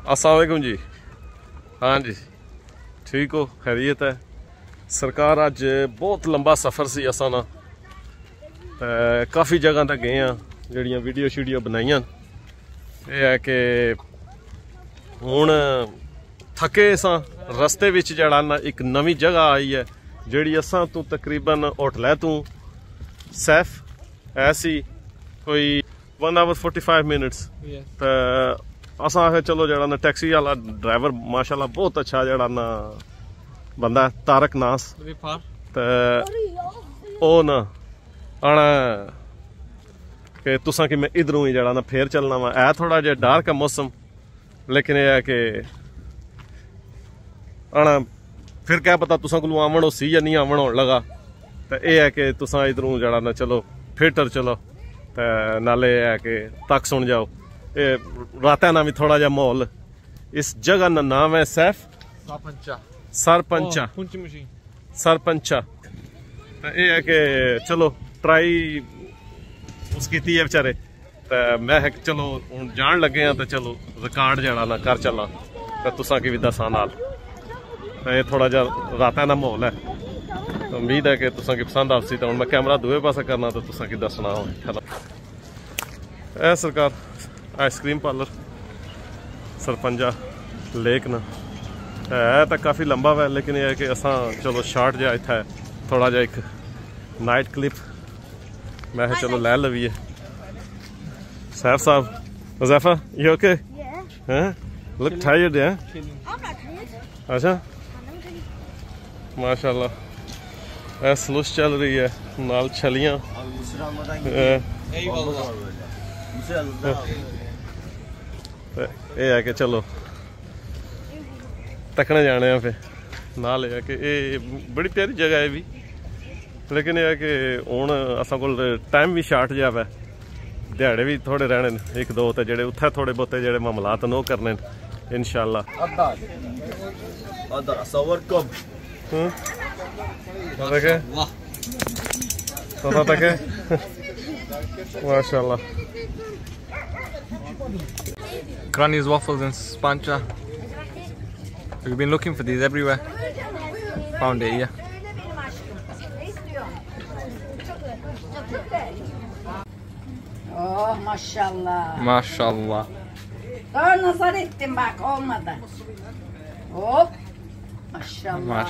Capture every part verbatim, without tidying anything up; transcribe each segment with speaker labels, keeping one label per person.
Speaker 1: अस्सलाम वालेकुम जी। हाँ जी ठीक हो, खैरियत है। सरकार अज बहुत लंबा सफ़र सी असा ना काफ़ी जगह तक गए हैं, जड़ियाँ वीडियो शीडियो बनाइया। यह है कि हुण थके सा रस्ते विच जड़ा ना एक नवी जगह आई है जड़ी असा तू तकरीबन होटलै तू सैफ ऐसी कोई one hour forty five minutes तो असा आखे चलो जड़ा ना टैक्सी वाला ड्राइवर माशाल्लाह बहुत अच्छा जड़ा ना बंदा है, तारक नास तो ओ ना आना कि तुसा कि मैं इधरों ही जड़ा ना फिर चलना वा। है थोड़ा जहा डार्क है मौसम, लेकिन यह है कि आना फिर क्या पता तुसा को आवन हो सी या नहीं आवन हो लगा। तो यह है कि तुसा इधरों जड़ा ना चलो थिएटर चलो तो नाले है कि तक सुन जाओ। ये राता ना भी थोड़ा जा माहौल। इस जगह का नाम है सैफ सरपंचा सरपंचा सरपंचा। तो यह है कि चलो ट्राई उसकी थी है बेचारे। तो मैं है चलो हूँ जान लगे हैं तो चलो रिकॉर्ड जड़ा ना कर चला तो तुसा की भी दसा नाल। तो ये थोड़ा जा राता का माहौल है, तो उम्मीद है कि तुसा की पसंद आपसी। तो मैं कैमरा दूए पासे करना तो तुसा की दसना हो। ए सरकार आइसक्रीम पार्लर सरपंजा लेक ना है तो काफ़ी लंबा है, लेकिन यह है कि असा चलो शार्ट जहा इतना थोड़ा जा एक नाइट क्लिप मैं चलो लै लवीए। सैफ साहब Huzaifa you okay? Yeah. Look tired, yeah? I'm not tired. अच्छा माशाल्लाह ऐ सलूस चल रही है नाल छलियां। ये है कि चलो तकने जाने हैं फिर नाल है कि ये बड़ी प्यारी जगह है भी, लेकिन यह है कि हुण असां कोल टाइम भी शार्ट जा है, दिहाड़े भी थोड़े रहने एक दो तो जेडे उत्थे थोड़े बहुते जेडे मामलात न करने इंशाल्लाह। माशाल्लाह
Speaker 2: Granny's waffles in Spancha. We've been looking for these everywhere. Found it here.
Speaker 3: Oh maşallah.
Speaker 2: Maşallah.
Speaker 3: Daha nazar ettim bak olmadı. Hop. Maşallah.
Speaker 2: Maş.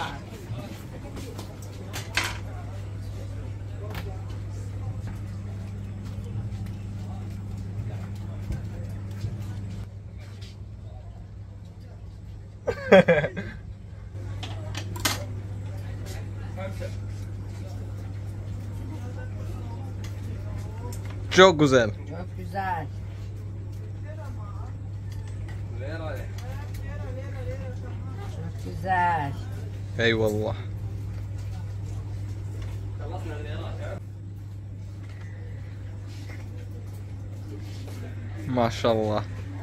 Speaker 2: Çok güzel.
Speaker 3: Çok güzel. Çok güzel.
Speaker 2: Eyvallah. Maşallah.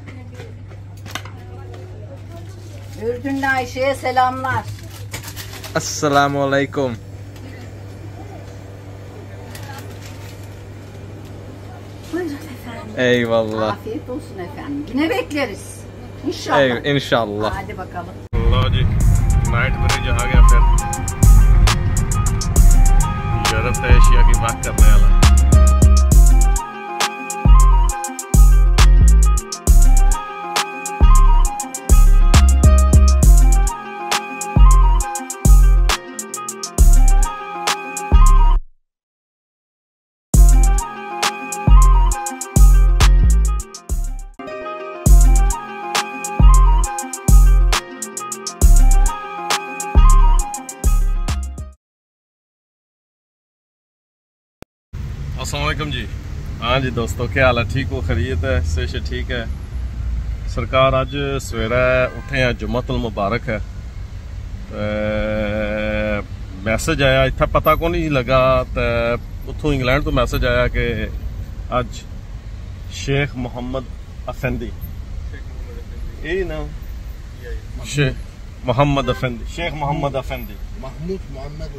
Speaker 3: Ürdünlü Ayşe'ye selamlar.
Speaker 2: Esselamu aleyküm.
Speaker 3: Buyurun efendim.
Speaker 2: Eyvallah.
Speaker 3: Afiyet olsun efendim. Yine bekleriz. İnşallah.
Speaker 2: Ey, inşallah.
Speaker 3: Hadi bakalım.
Speaker 1: लो जी Knightsbridge आ गया फिर Europe से Asia की बात करने वाला। अस्सलाम वालेकुम जी। हाँ जी दोस्तों क्या हाल है, ठीक हो, खैरियत है, से ठीक है। सरकार अज सवेरे उठे हैं, जुम्मतुल मुबारक है। मैसेज आया इतना पता को नहीं लगा तो उतों इंग्लैंड तो मैसेज आया कि अज शेख मोहम्मद अफेंदी यही ना शेख मोहम्मद अफेंदी शेख मोहम्मद अफेंदी
Speaker 4: महमूद मोहम्मद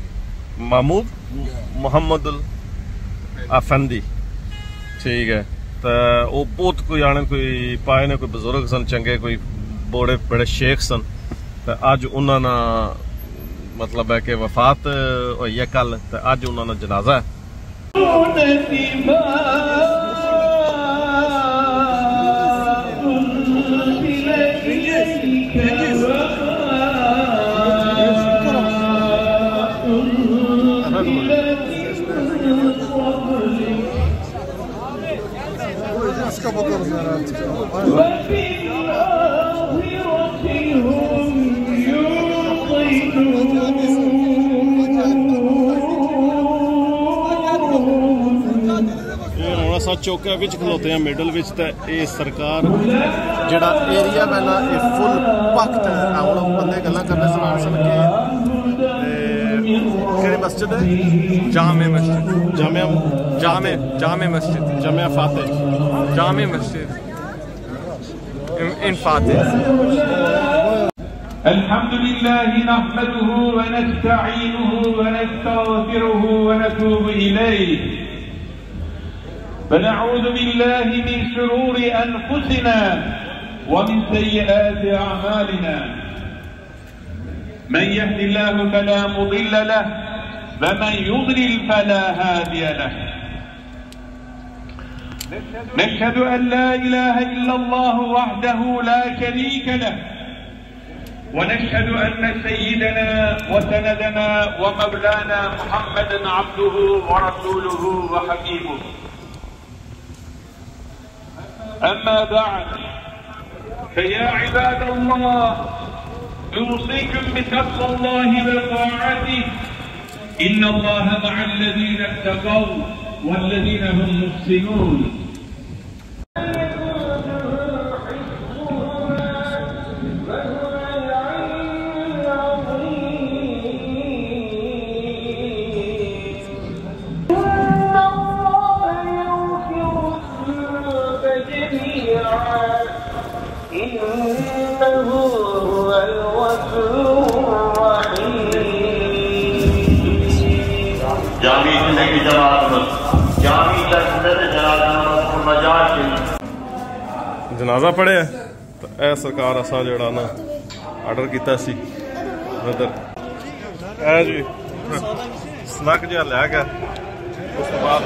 Speaker 4: अफेंदी
Speaker 1: महमूद मोहम्मद अफेंदी ठीक है। तो वो बहुत कोई आने कोई पाए ने कोई बुजुर्ग सन चंगे कोई बड़े बड़े शेख सन तो अज उन्होंने मतलब है कि वफात हुई है कल तो अज उन्होंने जनाजा है। चौके विच खलोते हैं मिडल विच ते ये सरकार जेड़ा एरिया है ना ये फुल पक्ट है। हम बंदे गल्लां करदे सुना सन के केड़ी मस्जिद है
Speaker 2: जामे मस्जिद
Speaker 1: जामिया
Speaker 2: जामे जामे मस्जिद
Speaker 1: जामिया फातिह
Speaker 2: जामे मस्जिद इन फातिह।
Speaker 4: अल्हम्दुलिल्लाह नहमदुहु व नस्तईनुहु व नस्तगफिरुहु व नतूबु इलैहि ونعوذ بالله من شرور أنفسنا ومن سيئات أعمالنا من يهد الله فلا مضل له ومن يضلل فلا هادي له نشهد أن لا إله إلا الله وحده لا شريك له ونشهد أن سيدنا وسندنا ومولانا محمدا عبده ورسوله وحبيبه أما بعد فيا عباد الله أوصيكم بتقوى الله وطاعته إن الله مع الذين اتقوا والذين هم محسنون
Speaker 1: जनाजा पढ़े तो यह सरकार असा जड़ा ना आर्डर किया सी इधर ए जी स्नैक जिहा लै गया उस तो बाद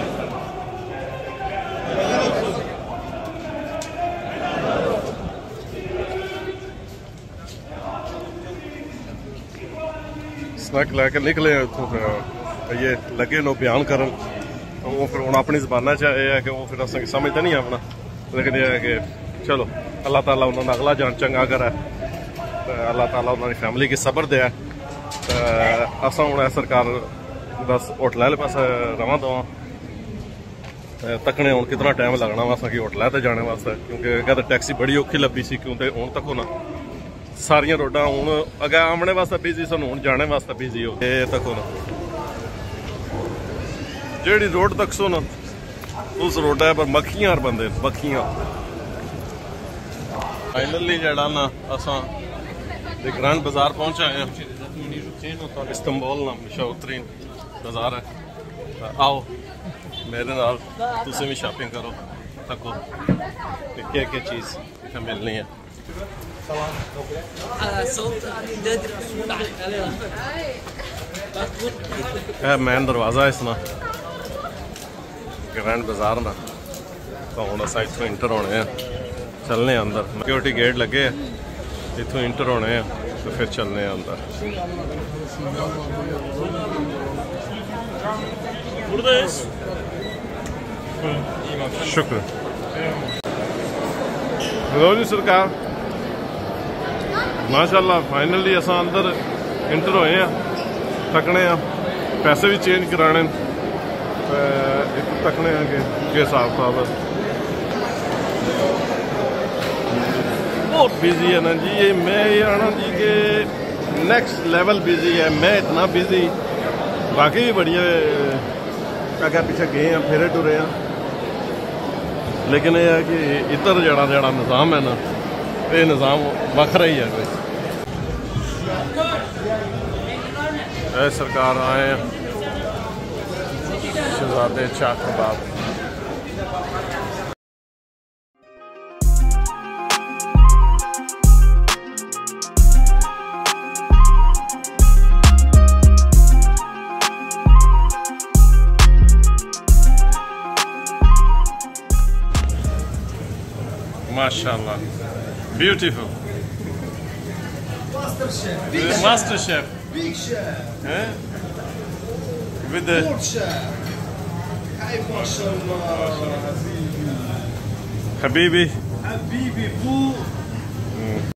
Speaker 1: स्नैक लैके निकले उतों ये लगे नो बयान करन वो फिर हुण अपनी जबाना च यह है कि वो फिर असें समझते नहीं अपना लेकिन यह है कि चलो अल्लाह ताला उन्होंने अगला जान चंगा करे तो अल्लाह ताला उन्होंने फैमिली की सबर दे तो असा हूँ सरकार बस होटल वाले पास रवा दवा तकने हूँ कितना टाइम लगना वासा कि होटल ते जाने वास्ते क्योंकि अगर टैक्सी बड़ी औखी लब्भी सी क्योंकि हूँ तक ना सारिया रोडा हूँ अगर आमने वास्ते बिजी सन हूँ जाने वास्ते बिजी हो ये तक ना जेड़ी रोड तक सो ना उस रोडा पर मक्खियां बंदे मक्खियां। फाइनली जड़ा ना असा ग्रैंड बाजार पहुंचा है इस्तांबुल ना मशहूर तरीन बाजार है आओ मेरे नाल तुसीं भी शॉपिंग करो तको क्या क्या चीज़ मिलनी है। मेन दरवाजा इसना ग्रैंड बाजार ना तो हम अस इतों इंटर होने हैं चलने अंदर सिक्योरिटी गेट लगे इतों इंटर होने हैं तो फिर चलने अंदर। शुक्र लो जी सरकार माशाल्लाह फाइनली असा अंदर इंटर होए हैं थकने पैसे भी चेंज कराने एक तकने के हिसाब किताब बहुत बिजी है ना जी ये मैं ये आना जी के नेक्स्ट लेवल बिजी है मैं इतना बिजी बाकी भी बढ़िया आगे पीछे गए हैं फेरे टुरे हैं लेकिन यह है कि इधर जड़ा जड़ा निज़ाम है ना ये निज़ाम वखरा ही है कोई। सरकार आए हैं शहजादे चाक कबाब MashaAllah. Beautiful.
Speaker 5: Master chef.
Speaker 1: The
Speaker 5: Big chef.
Speaker 1: master chef.
Speaker 5: Big chef.
Speaker 1: Eh? With the
Speaker 5: Good chef. Hey, mashallah.
Speaker 1: Habibi.
Speaker 5: Habibi, boo.